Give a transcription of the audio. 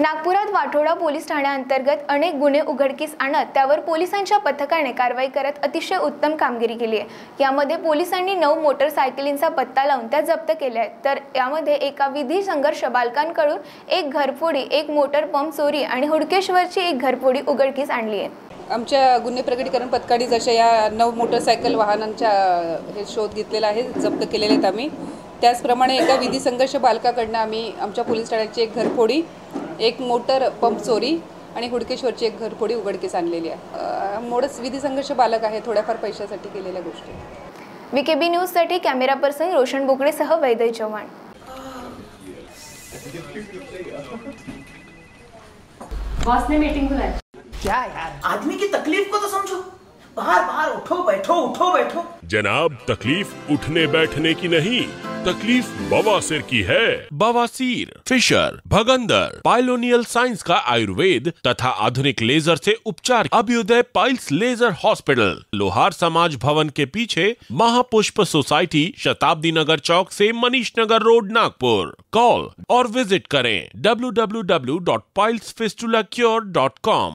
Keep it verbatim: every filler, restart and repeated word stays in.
नागपुरात वाठोडा पोलीस ठाण्याअंतर्गत अनेक गुन्हे उघडकीस आणत त्यावर पोलिसांच्या पथकाने कारवाई करत अतिशय उत्तम कामगिरी केली आहे। यामध्ये पोलिसांनी नऊ मोटरसायकलींचा पत्ता लावून त्या जप्त केल्या आहेत। तर यामध्ये एका विधी संघर्ष बालकांकडून एक घरफोडी, एक मोटर पंप चोरी आणि हुडकेश्वरची एक घरफोडी उघडकीस आणली आहे। आमच्या गुन्हे प्रकटीकरण पथकाने जशा या नऊ मोटरसायकल वाहनांचा हे शोध घेतलेला आहे, जप्त केलेले आहेत आम्ही। त्याचप्रमाणे एका विधी संघर्ष बालकाकडनं आम्ही आमच्या पोलीस ठाण्याची एक घरफोडी, एक मोटर पंप चोरी आणि हुडकेश्वरची एक घरफोडी उघडकीस आणलेली आहे। मोडच विधी संघर्ष बालक आहे, थोड्याफार पैशासाठी केलेल्या गोष्टी। वीकेबी न्यूज साठी कॅमेरा पर्सन रोशन बोकडे सह वैदय चव्हाण। बॉस ने मीटिंग बुलाई। क्या यार, आदमी की तकलीफ को तो समझो। बाहर बाहर उठो बैठो उठो बैठो। जनाब, तकलीफ उठने बैठने की नहीं, तकलीफ बवासीर की है। बवासीर, फिशर, भगंदर, पाइलोनियल साइंस का आयुर्वेद तथा आधुनिक लेजर से उपचार। अभ्युदय पाइल्स लेजर हॉस्पिटल, लोहार समाज भवन के पीछे, महापुष्प सोसाइटी, शताब्दी नगर चौक से मनीष नगर रोड, नागपुर। कॉल और विजिट करें W W W dot piles fistula cure dot com.